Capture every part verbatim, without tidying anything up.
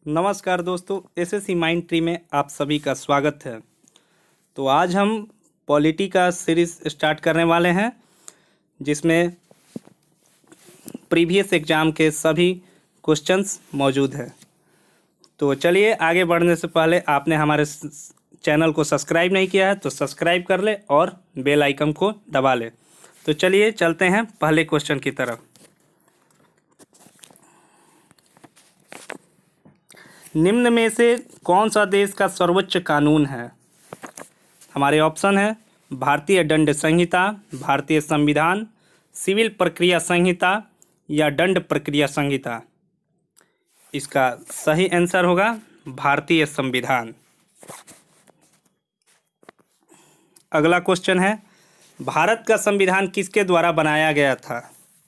नमस्कार दोस्तों, SSC mind tree में आप सभी का स्वागत है। तो आज हम पॉलिटी का सीरीज स्टार्ट करने वाले हैं, जिसमें प्रीवियस एग्जाम के सभी क्वेश्चंस मौजूद हैं। तो चलिए, आगे बढ़ने से पहले आपने हमारे चैनल को सब्सक्राइब नहीं किया है तो सब्सक्राइब कर ले और बेल आइकन को दबा ले। तो चलिए चलते हैं पहले क्वेश्चन की तरफ। निम्न में से कौन सा देश का सर्वोच्च कानून है? हमारे ऑप्शन है भारतीय दंड संहिता, भारतीय संविधान, सिविल प्रक्रिया संहिता या दंड प्रक्रिया संहिता। इसका सही आंसर होगा भारतीय संविधान। अगला क्वेश्चन है, भारत का संविधान किसके द्वारा बनाया गया था?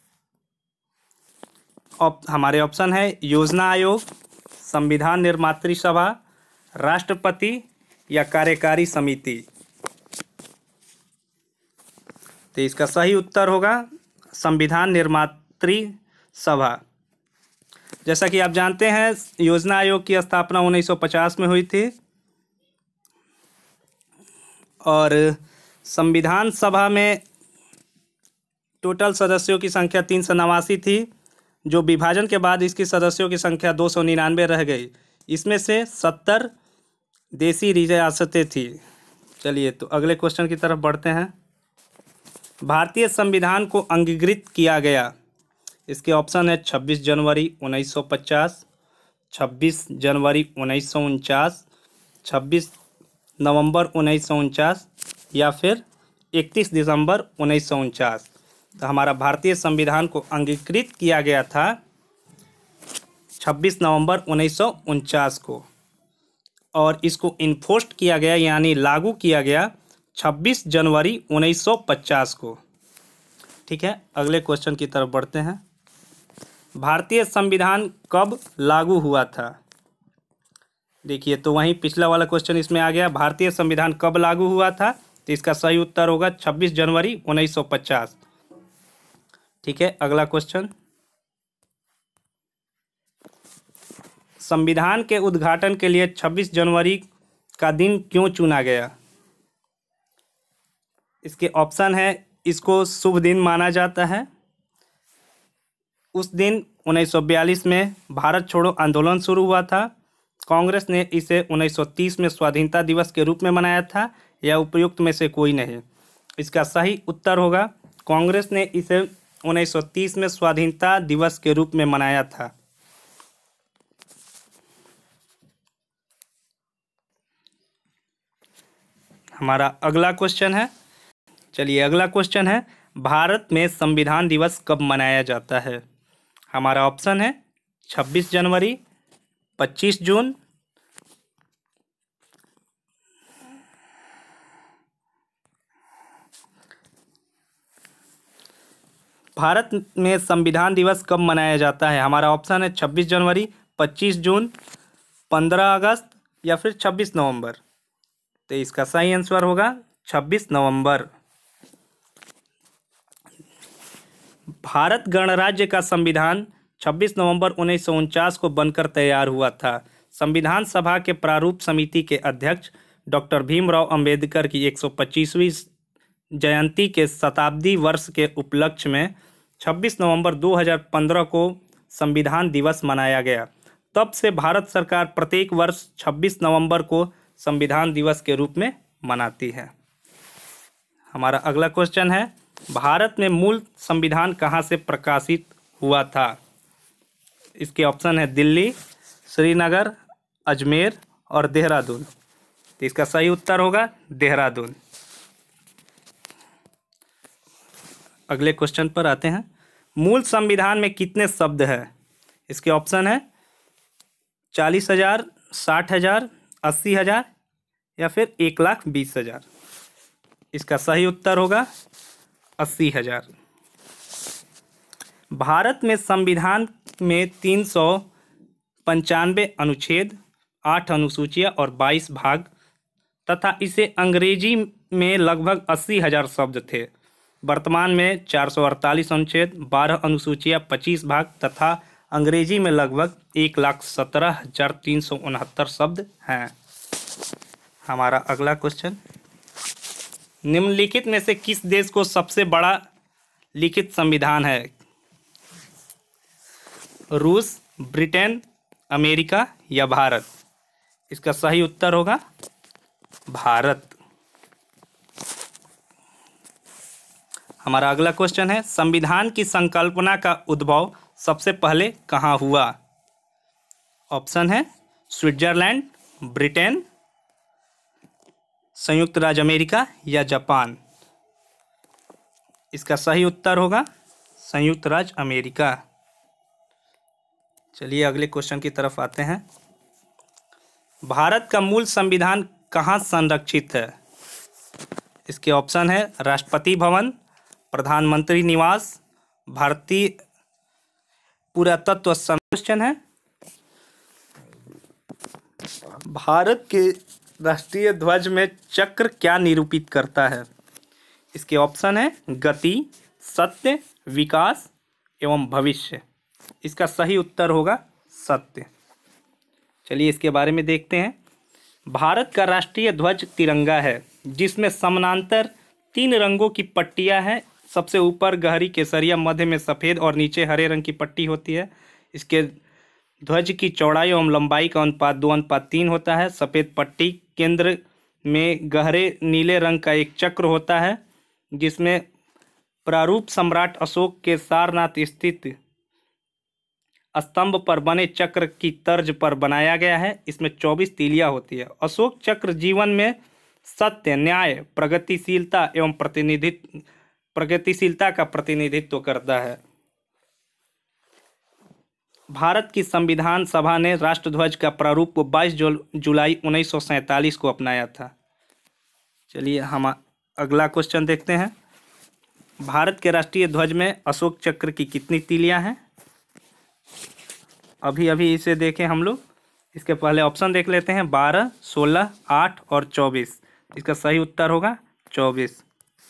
ऑप, हमारे ऑप्शन है योजना आयोग, संविधान निर्मात्री सभा, राष्ट्रपति या कार्यकारी समिति। तो इसका सही उत्तर होगा संविधान निर्मात्री सभा। जैसा कि आप जानते हैं, योजना आयोग की स्थापना उन्नीस सौ पचास में हुई थी और संविधान सभा में टोटल सदस्यों की संख्या तीन सौ नवासी थी, जो विभाजन के बाद इसकी सदस्यों की संख्या दो सौ निन्यानवे रह गई। इसमें से सत्तर देशी रियासतें थी। चलिए, तो अगले क्वेश्चन की तरफ बढ़ते हैं। भारतीय संविधान को अंगीकृत किया गया। इसके ऑप्शन है छब्बीस जनवरी उन्नीस सौ पचास, छब्बीस जनवरी उन्नीस सौ उनचास, छब्बीस नवंबर उन्नीस सौ उनचास या फिर इकतीस दिसंबर उन्नीस सौ उनचास। तो हमारा भारतीय संविधान को अंगीकृत किया गया था छब्बीस नवंबर उन्नीस सौ उनचास को और इसको इन्फोर्स्ड किया गया यानी लागू किया गया छब्बीस जनवरी उन्नीस सौ पचास को। ठीक है, अगले क्वेश्चन की तरफ बढ़ते हैं। भारतीय संविधान कब लागू हुआ था? देखिए, तो वहीं पिछला वाला क्वेश्चन इसमें आ गया, भारतीय संविधान कब लागू हुआ था? तो इसका सही उत्तर होगा छब्बीस जनवरी उन्नीस सौ पचास। ठीक है, अगला क्वेश्चन, संविधान के उद्घाटन के लिए छब्बीस जनवरी का दिन क्यों चुना गया? इसके ऑप्शन है, इसको शुभ दिन माना जाता है। उस दिन उन्नीस सौ बयालीस में भारत छोड़ो आंदोलन शुरू हुआ था। कांग्रेस ने इसे उन्नीस सौ तीस में स्वाधीनता दिवस के रूप में मनाया था, या उपयुक्त में से कोई नहीं। इसका सही उत्तर होगा कांग्रेस ने इसे उन्नीस सौ तीस में स्वाधीनता दिवस के रूप में मनाया था। हमारा अगला क्वेश्चन है, चलिए अगला क्वेश्चन है, भारत में संविधान दिवस कब मनाया जाता है? हमारा ऑप्शन है छब्बीस जनवरी, पच्चीस जून, भारत में संविधान दिवस कब मनाया जाता है? हमारा ऑप्शन है छब्बीस जनवरी, पच्चीस जून, पंद्रह अगस्त या फिर छब्बीस नवंबर। तो इसका सही आंसर होगा छब्बीस नवंबर। भारत गणराज्य का संविधान छब्बीस नवंबर उन्नीस सौ उनचास को बनकर तैयार हुआ था। संविधान सभा के प्रारूप समिति के अध्यक्ष डॉक्टर भीमराव अंबेडकर की एक सौ पच्चीसवीं जयंती के शताब्दी वर्ष के उपलक्ष्य में छब्बीस नवंबर दो हज़ार पंद्रह को संविधान दिवस मनाया गया। तब से भारत सरकार प्रत्येक वर्ष छब्बीस नवंबर को संविधान दिवस के रूप में मनाती है। हमारा अगला क्वेश्चन है, भारत में मूल संविधान कहाँ से प्रकाशित हुआ था? इसके ऑप्शन है दिल्ली, श्रीनगर, अजमेर और देहरादून। तो इसका सही उत्तर होगा देहरादून। अगले क्वेश्चन पर आते हैं, मूल संविधान में कितने शब्द हैं? इसके ऑप्शन है चालीस हजार, साठ हजार, अस्सी हजार या फिर एक लाख बीस हजार। इसका सही उत्तर होगा अस्सी हजार। भारत में संविधान में तीन सौ पंचानवे अनुच्छेद, आठ अनुसूचियाँ और बाईस भाग तथा इसे अंग्रेजी में लगभग अस्सी हजार शब्द थे। वर्तमान में चार सौ अड़तालीस अनुच्छेद, बारह अनुसूचियाँ, पच्चीस भाग तथा अंग्रेजी में लगभग एक लाख सत्रह हजार तीन सौ उनहत्तर शब्द हैं। हमारा अगला क्वेश्चन, निम्नलिखित में से किस देश को सबसे बड़ा लिखित संविधान है? रूस, ब्रिटेन, अमेरिका या भारत? इसका सही उत्तर होगा भारत। हमारा अगला क्वेश्चन है, संविधान की संकल्पना का उद्भव सबसे पहले कहाँ हुआ? ऑप्शन है स्विट्जरलैंड, ब्रिटेन, संयुक्त राज्य अमेरिका या जापान? इसका सही उत्तर होगा संयुक्त राज्य अमेरिका। चलिए अगले क्वेश्चन की तरफ आते हैं। भारत का मूल संविधान कहाँ संरक्षित है? इसके ऑप्शन है राष्ट्रपति भवन, प्रधानमंत्री निवास, भारतीय पुरातत्व संरक्षण है। भारत के राष्ट्रीय ध्वज में चक्र क्या निरूपित करता है? इसके ऑप्शन है गति, सत्य, विकास एवं भविष्य। इसका सही उत्तर होगा सत्य। चलिए इसके बारे में देखते हैं। भारत का राष्ट्रीय ध्वज तिरंगा है, जिसमें समानांतर तीन रंगों की पट्टियां हैं। सबसे ऊपर गहरी केसरिया, मध्य में सफ़ेद और नीचे हरे रंग की पट्टी होती है। इसके ध्वज की चौड़ाई एवं लंबाई का अनुपात दो अनुपात तीन होता है। सफ़ेद पट्टी केंद्र में गहरे नीले रंग का एक चक्र होता है, जिसमें प्रारूप सम्राट अशोक के सारनाथ स्थित स्तंभ पर बने चक्र की तर्ज पर बनाया गया है। इसमें चौबीस तीलियां होती है। अशोक चक्र जीवन में सत्य, न्याय, प्रगतिशीलता एवं प्रतिनिधित्व प्रगतिशीलता का प्रतिनिधित्व करता है। भारत की संविधान सभा ने राष्ट्रध्वज का प्रारूप को बाईस जुलाई उन्नीस सौ सैंतालीस को अपनाया था। चलिए हम अगला क्वेश्चन देखते हैं। भारत के राष्ट्रीय ध्वज में अशोक चक्र की कितनी तीलियां हैं? अभी अभी इसे देखें हम लोग। इसके पहले ऑप्शन देख लेते हैं, बारह, सोलह, आठ और चौबीस। इसका सही उत्तर होगा चौबीस।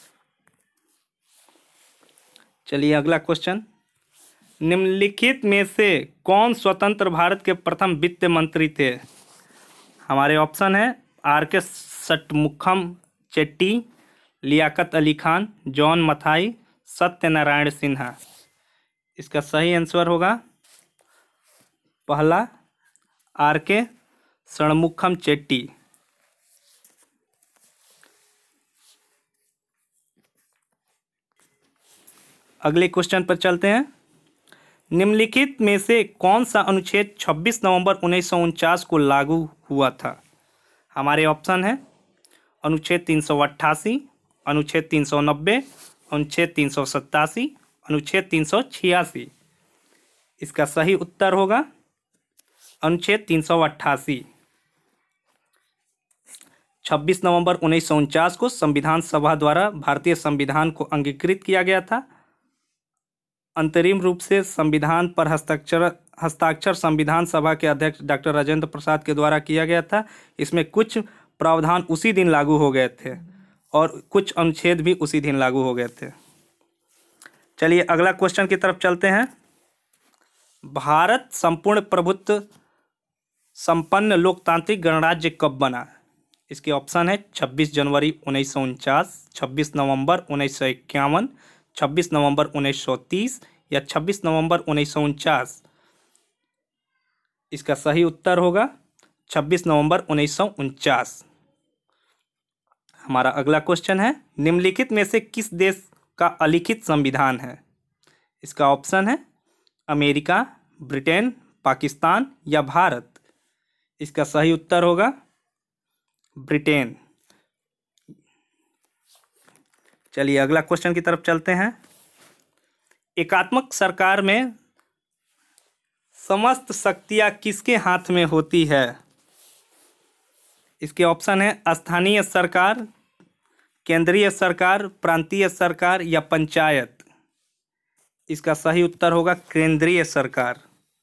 चलिए अगला क्वेश्चन, निम्नलिखित में से कौन स्वतंत्र भारत के प्रथम वित्त मंत्री थे? हमारे ऑप्शन है R K Shanmukham Chetty, Liaquat Ali Khan, John Mathai, Satyanarayan Sinha. इसका सही आंसर होगा पहला आर के षणमुखम चेट्टी। अगले क्वेश्चन पर चलते हैं। निम्नलिखित में से कौन सा अनुच्छेद छब्बीस नवंबर उन्नीस सौ उनचास को लागू हुआ था? हमारे ऑप्शन है अनुच्छेद तीन सौ अट्ठासी, अनुच्छेद तीन सौ नब्बे, अनुच्छेद तीन सौ सत्तासी, अनुच्छेद तीन सौ छियासी। इसका सही उत्तर होगा अनुच्छेद तीन सौ अट्ठासी। छब्बीस नवंबर उन्नीस सौ उनचास को संविधान सभा द्वारा भारतीय संविधान को अंगीकृत किया गया था। अंतरिम रूप से संविधान पर हस्ताक्षर हस्ताक्षर संविधान सभा के अध्यक्ष डॉक्टर राजेंद्र प्रसाद के द्वारा किया गया था। इसमें कुछ प्रावधान उसी दिन लागू हो गए थे और कुछ अनुच्छेद भी उसी दिन लागू हो गए थे। चलिए अगला क्वेश्चन की तरफ चलते हैं। भारत संपूर्ण प्रभुत्व संपन्न लोकतांत्रिक गणराज्य कब बना? इसके ऑप्शन है छब्बीस जनवरी उन्नीस सौ उनचास, छब्बीस नवंबर उन्नीस सौ इक्यावन, छब्बीस नवंबर उन्नीस सौ तीस या छब्बीस नवंबर उन्नीस सौ उनचास। इसका सही उत्तर होगा छब्बीस नवंबर उन्नीस सौ उनचास। हमारा अगला क्वेश्चन है, निम्नलिखित में से किस देश का अलिखित संविधान है? इसका ऑप्शन है अमेरिका, ब्रिटेन, पाकिस्तान या भारत। इसका सही उत्तर होगा ब्रिटेन। चलिए अगला क्वेश्चन की तरफ चलते हैं। एकात्मक सरकार में समस्त शक्तियां किसके हाथ में होती है? इसके ऑप्शन है स्थानीय सरकार, केंद्रीय सरकार, प्रांतीय सरकार या पंचायत। इसका सही उत्तर होगा केंद्रीय सरकार।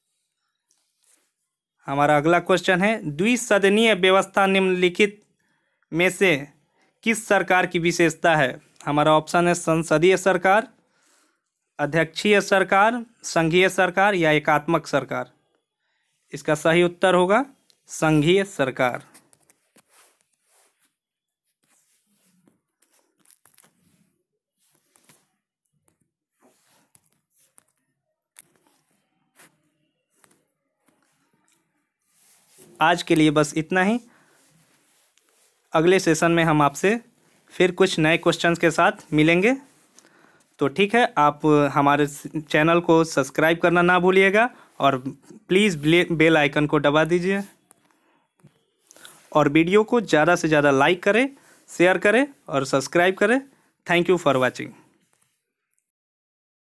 हमारा अगला क्वेश्चन है, द्विसदनीय व्यवस्था निम्नलिखित में से किस सरकार की विशेषता है? हमारा ऑप्शन है संसदीय सरकार, अध्यक्षीय सरकार, संघीय सरकार या एकात्मक सरकार? इसका सही उत्तर होगा संघीय सरकार। आज के लिए बस इतना ही। अगले सेशन में हम आपसे फिर कुछ नए क्वेश्चंस के साथ मिलेंगे। तो ठीक है, आप हमारे चैनल को सब्सक्राइब करना ना भूलिएगा और प्लीज़ बेल आइकन को दबा दीजिए और वीडियो को ज़्यादा से ज़्यादा लाइक करें, शेयर करें और सब्सक्राइब करें। Thank you for watching.